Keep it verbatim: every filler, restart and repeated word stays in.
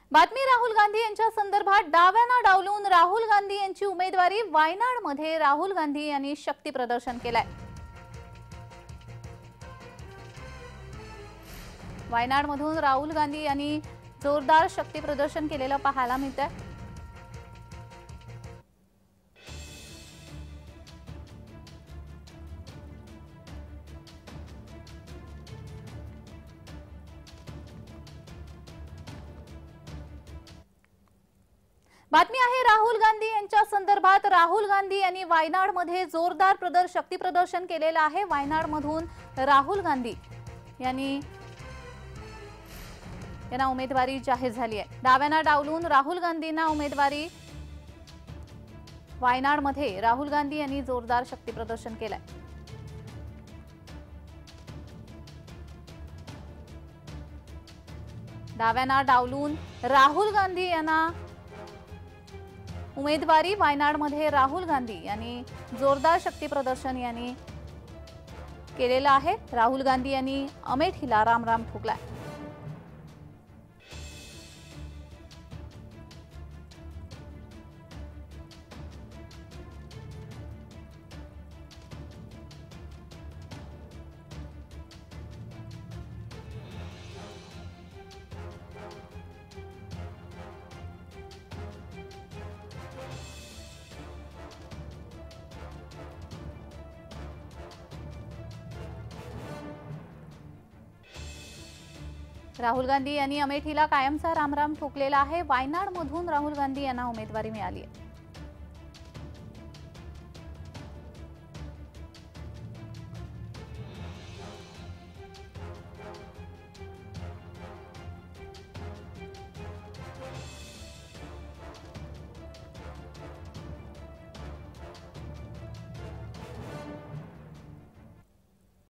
बातमी राहुल गांधी यांच्या संदर्भात डाव्यांना डावलून राहुल गांधी यांची उमेदवारी वायनाडमध्ये राहुल गांधी यांनी शक्ती प्रदर्शन केलंय। वायनाडमधून राहुल गांधी यांनी जोरदार शक्ती प्रदर्शन केलेलं पाहायला मिळतंय। बातमी आहे राहुल गांधी यांच्या संदर्भात राहुल गांधी यांनी वायनाडमध्ये जोरदार प्रदर्शन शक्ती प्रदर्शन केलेलं आहे। वायनाडमधून राहुल गांधी यांनी यांना उमेदवारी जाहीर झाली आहे। डाव्यांना डावलून राहुल गांधींना उमेदवारी वायनाडमध्ये राहुल गांधी यांनी जोरदार शक्ती प्रदर्शन केलंय। डाव्यांना डावलून राहुल गांधी यांना उमेदवारी वायनाडमध्ये राहुल गांधी यांनी जोरदार शक्ती प्रदर्शन यांनी केलेलं आहे। राहुल गांधी यांनी अमेठीला राम राम ठोकलाय। राहुल गांधी यांनी अमेठीला कायमचा रामराम ठोकलेला आहे। वायनाडमधून राहुल गांधी यांना उमेदवारी मिळाली आहे।